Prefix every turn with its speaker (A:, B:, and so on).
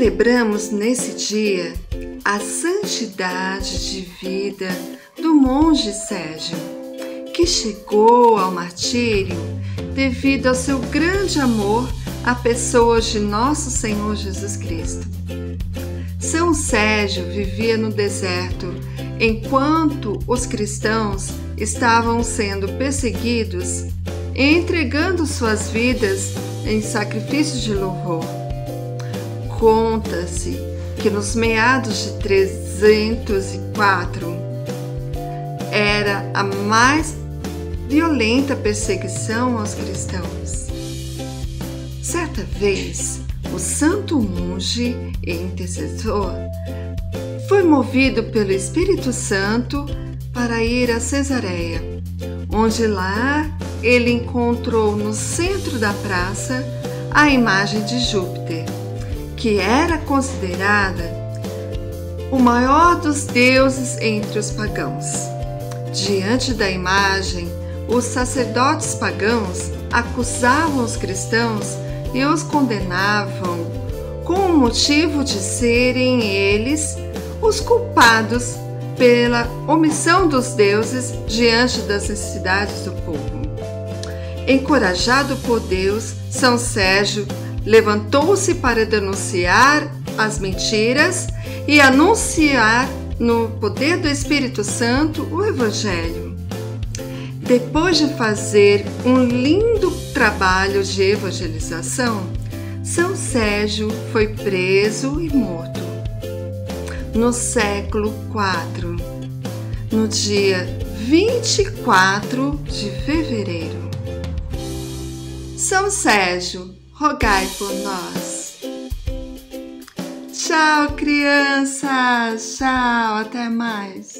A: Celebramos nesse dia a santidade de vida do monge Sérgio, que chegou ao martírio devido ao seu grande amor à pessoa de nosso Senhor Jesus Cristo. São Sérgio vivia no deserto enquanto os cristãos estavam sendo perseguidos, entregando suas vidas em sacrifício de louvor. Conta-se que nos meados de 304 era a mais violenta perseguição aos cristãos. Certa vez, o santo monge e intercessor foi movido pelo Espírito Santo para ir a Cesareia, onde lá ele encontrou no centro da praça a imagem de Júpiter, que era considerada o maior dos deuses entre os pagãos. Diante da imagem, os sacerdotes pagãos acusavam os cristãos e os condenavam com o motivo de serem eles os culpados pela omissão dos deuses diante das necessidades do povo. Encorajado por Deus, São Sérgio levantou-se para denunciar as mentiras e anunciar no poder do Espírito Santo o Evangelho. Depois de fazer um lindo trabalho de evangelização, São Sérgio foi preso e morto no século IV, no dia 24 de fevereiro. São Sérgio, rogai por nós. Tchau, crianças! Tchau, até mais!